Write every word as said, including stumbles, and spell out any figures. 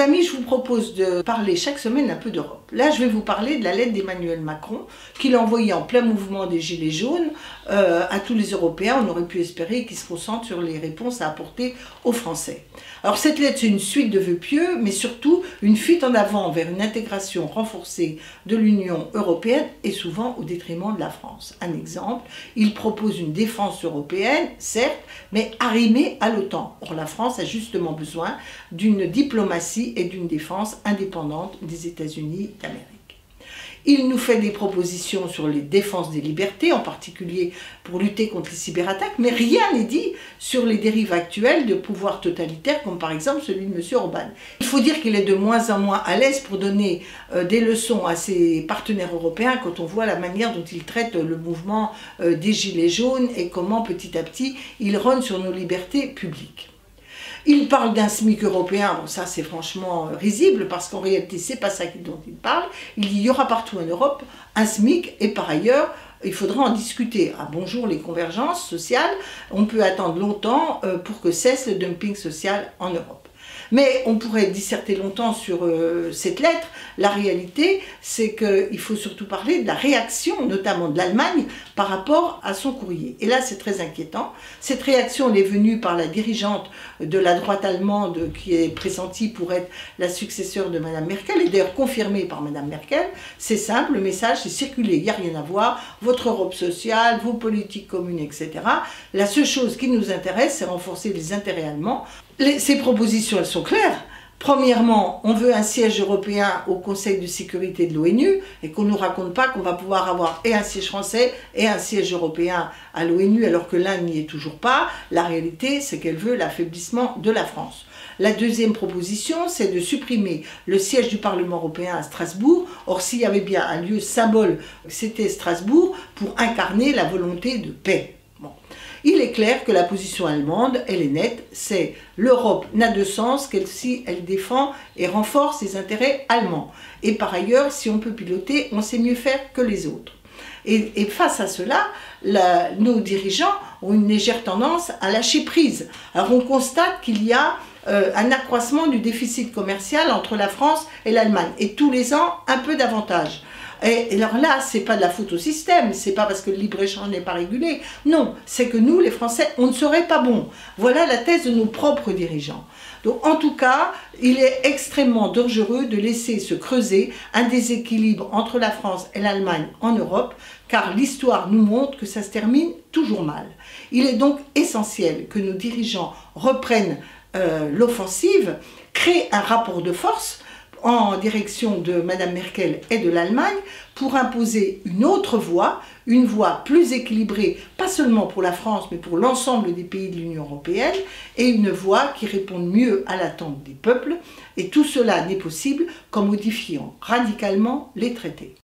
amis, je vous propose de parler chaque semaine un peu d'Europe. Là, je vais vous parler de la lettre d'Emmanuel Macron qu'il a envoyée en plein mouvement des Gilets jaunes euh, à tous les Européens. On aurait pu espérer qu'ils se concentrent sur les réponses à apporter aux Français. Alors cette lettre, c'est une suite de vœux pieux, mais surtout une fuite en avant vers une intégration renforcée de l'Union européenne et souvent au détriment de la France. Un exemple, il propose une défense européenne, certes, mais arrimée à l'OTAN. Or, la France a justement besoin d'une diplomatie et d'une défense indépendante des États-Unis d'Amérique. Il nous fait des propositions sur les défenses des libertés, en particulier pour lutter contre les cyberattaques, mais rien n'est dit sur les dérives actuelles de pouvoirs totalitaires, comme par exemple celui de M. Orban. Il faut dire qu'il est de moins en moins à l'aise pour donner euh, des leçons à ses partenaires européens quand on voit la manière dont il traite le mouvement euh, des Gilets jaunes et comment petit à petit il rogne sur nos libertés publiques. Il parle d'un SMIC européen, bon ça c'est franchement risible parce qu'en réalité c'est pas ça dont il parle. Il dit il y aura partout en Europe un SMIC et par ailleurs il faudra en discuter. Ah bonjour les convergences sociales, on peut attendre longtemps pour que cesse le dumping social en Europe. Mais on pourrait disserter longtemps sur euh, cette lettre. La réalité, c'est qu'il faut surtout parler de la réaction, notamment de l'Allemagne, par rapport à son courrier. Et là, c'est très inquiétant. Cette réaction, elle est venue par la dirigeante de la droite allemande, qui est pressentie pour être la successeur de Mme Merkel, et d'ailleurs confirmée par Mme Merkel. C'est simple, le message, c'est circuler, il n'y a rien à voir. Votre Europe sociale, vos politiques communes, et cetera. La seule chose qui nous intéresse, c'est renforcer les intérêts allemands. Les, ces propositions, elles sont claires. Premièrement, on veut un siège européen au Conseil de sécurité de l'ONU et qu'on ne nous raconte pas qu'on va pouvoir avoir et un siège français et un siège européen à l'ONU alors que l'un n'y est toujours pas. La réalité, c'est qu'elle veut l'affaiblissement de la France. La deuxième proposition, c'est de supprimer le siège du Parlement européen à Strasbourg. Or, s'il y avait bien un lieu symbole, c'était Strasbourg pour incarner la volonté de paix. Bon. Il est clair que la position allemande, elle est nette, c'est l'Europe n'a de sens que si elle défend et renforce ses intérêts allemands. Et par ailleurs, si on peut piloter, on sait mieux faire que les autres. Et, et face à cela, la, nos dirigeants ont une légère tendance à lâcher prise. Alors on constate qu'il y a euh, un accroissement du déficit commercial entre la France et l'Allemagne. Et tous les ans, un peu davantage. Et alors là, c'est pas de la faute au système, c'est pas parce que le libre-échange n'est pas régulé. Non, c'est que nous, les Français, on ne serait pas bons. Voilà la thèse de nos propres dirigeants. Donc en tout cas, il est extrêmement dangereux de laisser se creuser un déséquilibre entre la France et l'Allemagne en Europe, car l'histoire nous montre que ça se termine toujours mal. Il est donc essentiel que nos dirigeants reprennent euh, l'offensive, créent un rapport de force en direction de Mme Merkel et de l'Allemagne pour imposer une autre voie, une voie plus équilibrée, pas seulement pour la France, mais pour l'ensemble des pays de l'Union européenne, et une voie qui réponde mieux à l'attente des peuples. Et tout cela n'est possible qu'en modifiant radicalement les traités.